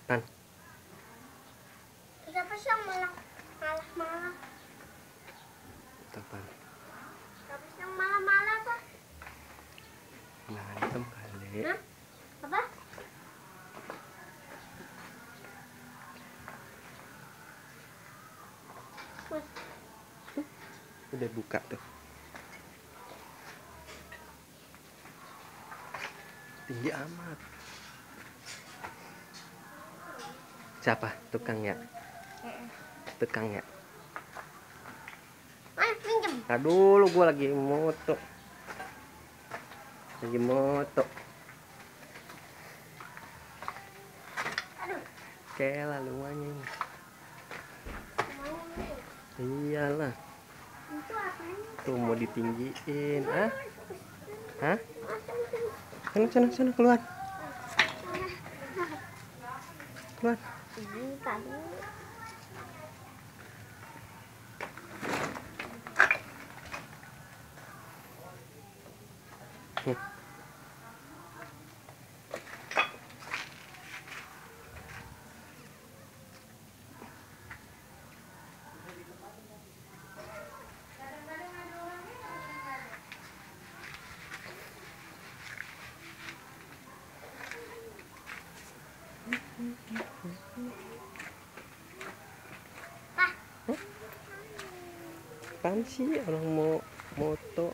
Pan. Siapa sih yang malah-malah? Pan. Siapa sih yang malah-malah, Pak? Berantem kali. Hah? Apa? Udah buka tuh. Tinggi amat. Siapa? Tukang ya? Tukang ya? Minjem. Aduh, lu gua lagi moto. Lagi moto. Aduh. Kela lumayan. Mau nih. Iyalah. Itu apanya? Tuh mau ditinggiin, ah? Hah? Masuk. Sana keluar. Keluar. Ini tadi. Apaan sih orang mau moto?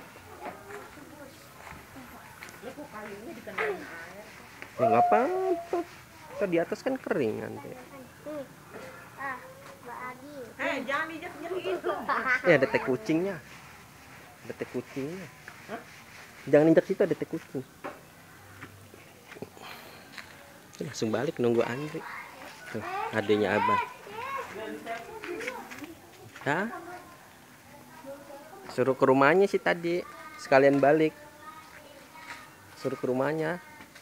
Ya nggak apa-apa. Kan di atas kan kering nanti. Mbak Adi. Jangan injak-injak gitu. Ada teh kucingnya. Ada teh kucingnya. Jangan injak situ, ada teh kucing. Langsung balik nunggu Andri. Tuh, adanya Abah. Hah? Suruh ke rumahnya sih tadi. Sekalian balik. Suruh ke rumahnya.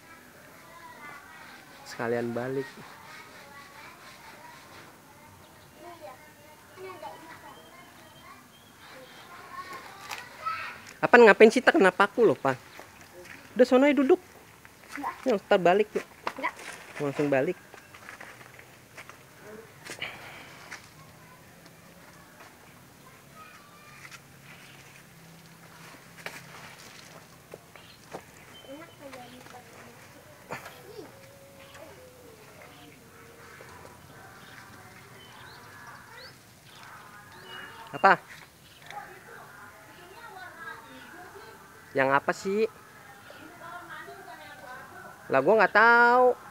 Sekalian balik. Apaan ngapain sih, tak kenapa aku loh, Pak? Udah sono aja duduk. Yang ntar balik yuk. Enggak. Langsung balik. Apa? Yang apa sih? Lah gua nggak tahu.